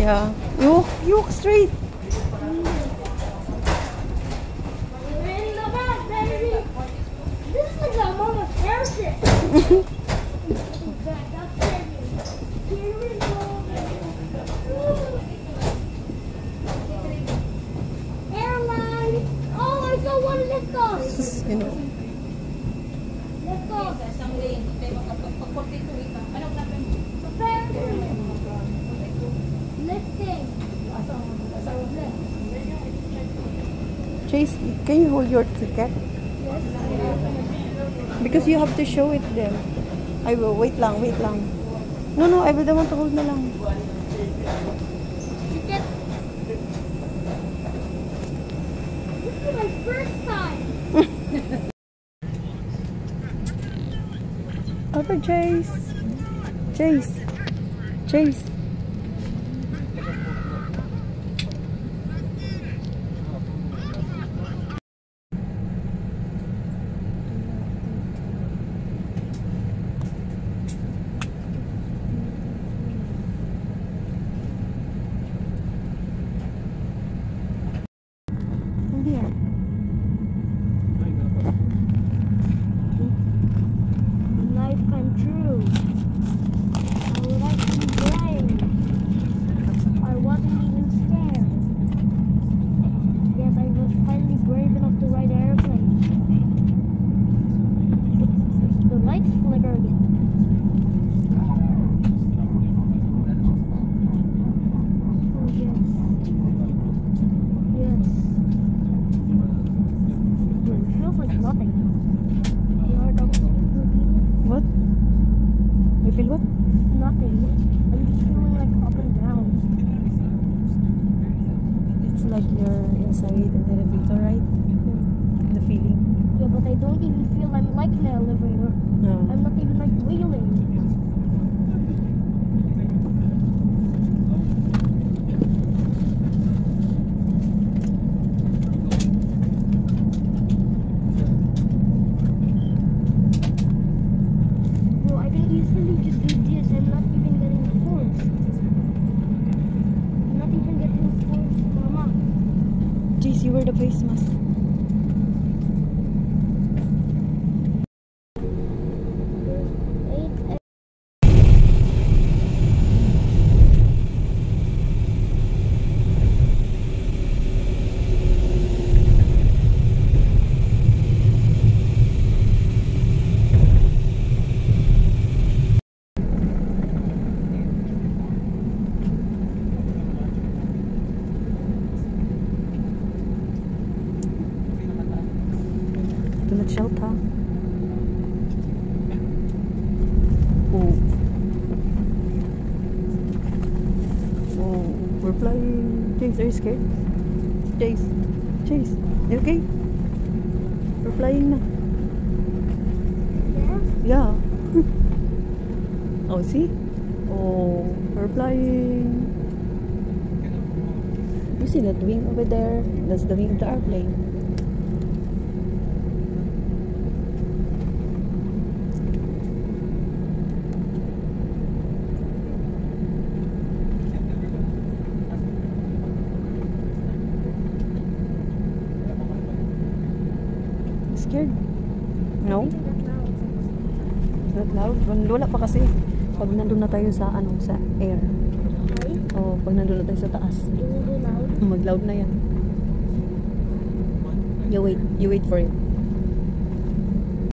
Yeah. You walk straight. This is like a mama parachute. Airline. Oh, I saw one. Let's go. You know. Let's go. Lifting. Chase, can you hold your ticket? Because you have to show it them. I will. Wait lang. No, I will want to hold na lang. Ticket. This is my first time. Over, Chase. Chase. Life come true. I would like to be brave. I wasn't even scared. Yes, I was finally brave enough to ride an airplane. The lights flickered. Oh, yes. It feels like nothing. What? You feel what? Nothing. I'm just feeling like up and down. It's like you're inside an elevator, right? The feeling. Yeah, but I don't even feel I'm like in an elevator. No. I'm not even like wheeling. Bro, I can easily just do this. I'm not even getting forced. I'm not even getting forced, Mama. Jeez, you wear the face mask. Do not shout, ha? Oh. Oh, we're flying. Chase, are you scared? Chase, you okay? We're flying na. Yeah? Yeah. Oh, see? Oh, we're flying. You see that wing over there? That's the wing of the airplane. Scared? No? It's not loud. Wala pa kasi. Pag nandun na tayo sa sa air. Okay. O pag nandun na tayo sa taas. It will be loud. Mag-loud na yan. You wait for it.